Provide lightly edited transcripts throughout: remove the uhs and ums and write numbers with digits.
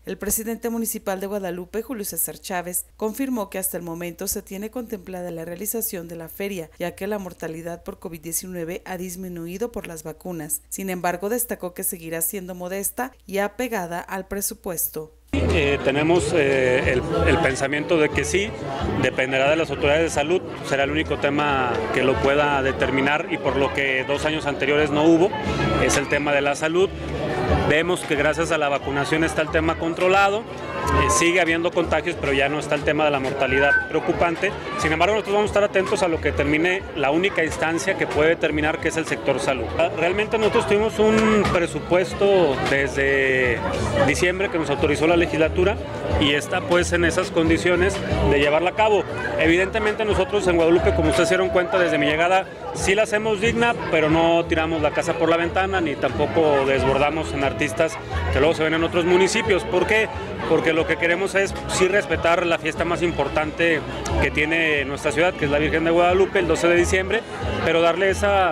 El presidente municipal de Guadalupe, Julio César Chávez, confirmó que hasta el momento se tiene contemplada la realización de la feria, ya que la mortalidad por COVID-19 ha disminuido por las vacunas. Sin embargo, destacó que seguirá siendo modesta y apegada al presupuesto. Tenemos el pensamiento de que sí, dependerá de las autoridades de salud, será el único tema que lo pueda determinar, y por lo que 2 años anteriores no hubo, es el tema de la salud. Vemos que gracias a la vacunación está el tema controlado, sigue habiendo contagios, pero ya no está el tema de la mortalidad preocupante. Sin embargo, nosotros vamos a estar atentos a lo que termine la única instancia que puede determinar, que es el sector salud. Realmente nosotros tuvimos un presupuesto desde diciembre que nos autorizó la legislatura y está pues en esas condiciones de llevarla a cabo. Evidentemente nosotros en Guadalupe, como ustedes se dieron cuenta desde mi llegada, sí la hacemos digna, pero no tiramos la casa por la ventana ni tampoco desbordamos en artistas que luego se ven en otros municipios. ¿Por qué? Porque lo que queremos es sí respetar la fiesta más importante que tiene nuestra ciudad, que es la Virgen de Guadalupe, el 12 de diciembre, pero darle esa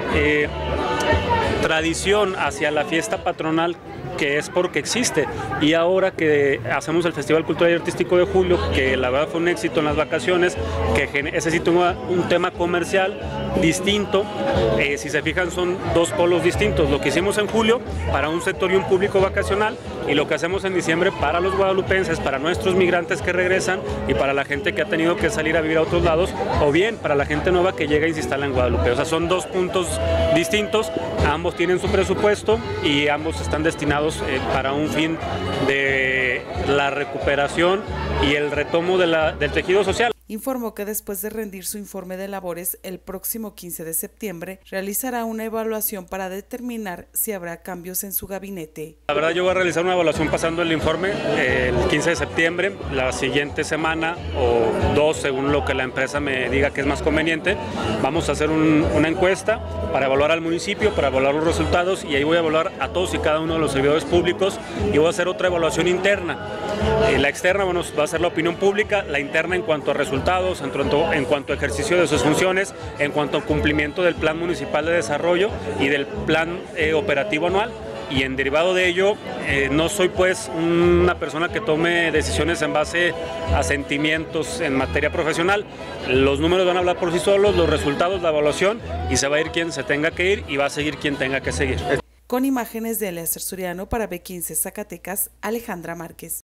tradición hacia la fiesta patronal, que es porque existe. Y ahora que hacemos el Festival Cultural y Artístico de julio, que la verdad fue un éxito en las vacaciones, que ese sí tuvo un tema comercial distinto, si se fijan son 2 polos distintos, lo que hicimos en julio para un sector y un público vacacional, y lo que hacemos en diciembre para los guadalupenses, para nuestros migrantes que regresan y para la gente que ha tenido que salir a vivir a otros lados, o bien para la gente nueva que llega y se instala en Guadalupe. O sea, son 2 puntos distintos, ambos tienen su presupuesto y ambos están destinados para un fin de la recuperación y el retomo del tejido social. Informó que después de rendir su informe de labores el próximo 15 de septiembre, realizará una evaluación para determinar si habrá cambios en su gabinete. La verdad, yo voy a realizar una evaluación pasando el informe el 15 de septiembre, la siguiente semana o 2, según lo que la empresa me diga que es más conveniente. Vamos a hacer una encuesta para evaluar al municipio, para evaluar los resultados, y ahí voy a evaluar a todos y cada uno de los servidores públicos, y voy a hacer otra evaluación interna. La externa, bueno, va a ser la opinión pública, la interna en cuanto a resultados, en cuanto a ejercicio de sus funciones, en cuanto a cumplimiento del Plan Municipal de Desarrollo y del Plan Operativo Anual. Y en derivado de ello, no soy pues una persona que tome decisiones en base a sentimientos en materia profesional. Los números van a hablar por sí solos, los resultados, la evaluación, y se va a ir quien se tenga que ir y va a seguir quien tenga que seguir. Con imágenes de Eleazar Suriano para B15 Zacatecas, Alejandra Márquez.